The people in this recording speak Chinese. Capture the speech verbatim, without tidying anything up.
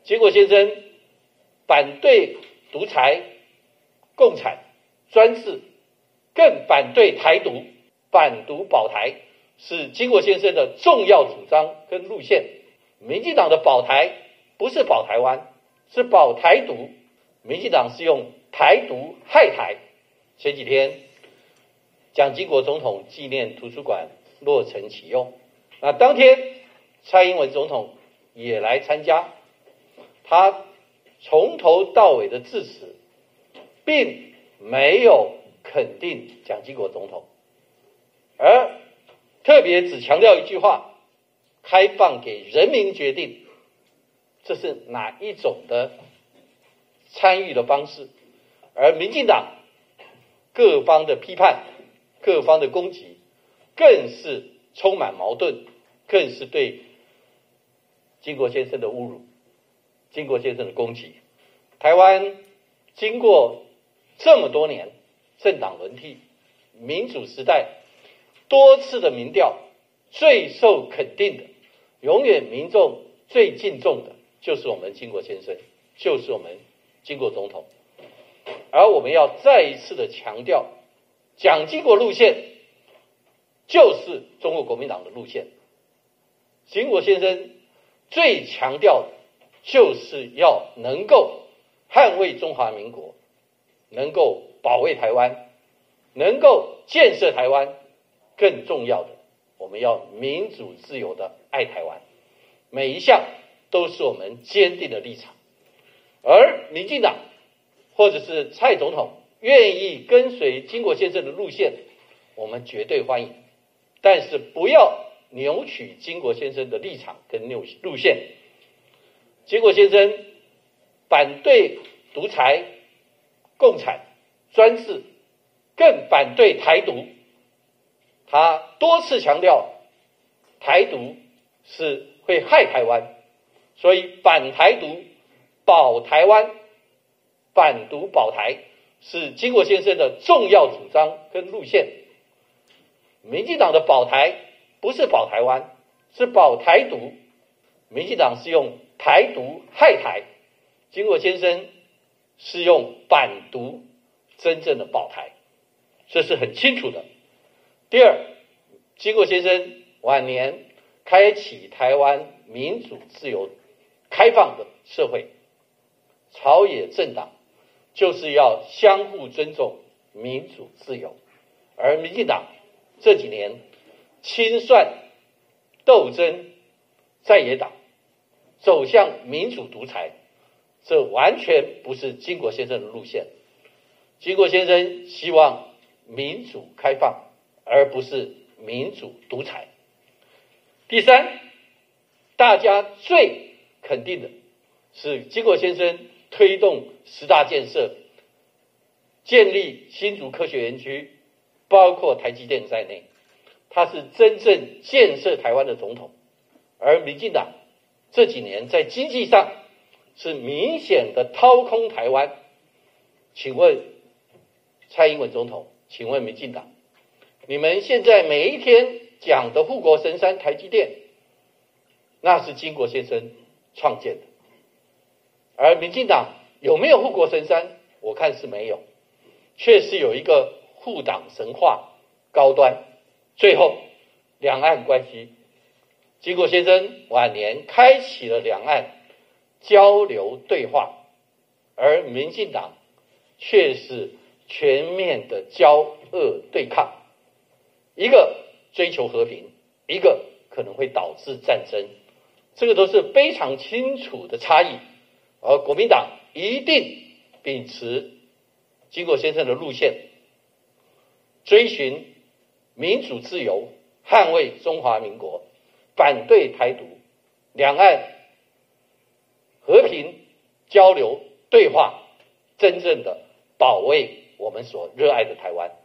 结果先生反对独裁、共产、专制，更反对台独，反独保台是经国先生的重要主张跟路线。民进党的保台不是保台湾，是保台独。民进党是用台独害台。前几天蒋经国总统纪念图书馆落成启用，那当天蔡英文总统也来参加，他从头到尾的致辞并没有肯定蒋经国总统，而特别只强调一句话：开放给人民决定。这是哪一种的参与的方式？而民进党各方的批判、各方的攻击，更是充满矛盾，更是对经国先生的侮辱，经国先生的攻击。台湾经过这么多年政党轮替、民主时代多次的民调，最受肯定的，永远民众最敬重的，就是我们经国先生，就是我们经国总统。而我们要再一次的强调，蒋经国路线就是中国国民党的路线。经国先生最强调的就是要能够捍卫中华民国，能够保卫台湾，能够建设台湾，更重要的，我们要民主自由的爱台湾。每一项都是我们坚定的立场。而民进党或者是蔡总统愿意跟随经国先生的路线，我们绝对欢迎，但是不要扭曲经国先生的立场跟路线。经国先生反对独裁、共产、专制，更反对台独。他多次强调台独是会害台湾，所以反台独、保台湾、反独保台是经国先生的重要主张跟路线。民进党的保台不是保台湾，是保台独。民进党是用台独害台，经国先生是用反独真正的保台，这是很清楚的。第二，经国先生晚年开启台湾民主自由开放的社会，朝野政党就是要相互尊重民主自由。而民进党这几年清算斗争在野党，走向民主独裁，这完全不是经国先生的路线。经国先生希望民主开放，而不是民主独裁。第三，大家最肯定的是经国先生推动十大建设，建立新竹科学园区，包括台积电在内，他是真正建设台湾的总统。而民进党这几年在经济上是明显的掏空台湾。请问蔡英文总统，请问民进党，你们现在每一天讲的护国神山台积电，那是经国先生创建的。而民进党有没有护国神山？我看是没有，确实有一个护党神话高端。最后，两岸关系，经国先生晚年开启了两岸交流对话，而民进党却是全面的交恶对抗，一个追求和平，一个可能会导致战争，这个都是非常清楚的差异。而国民党一定秉持经国先生的路线，追寻民主自由，捍卫中华民国，反对台独，两岸和平交流对话，真正的保卫我们所热爱的台湾。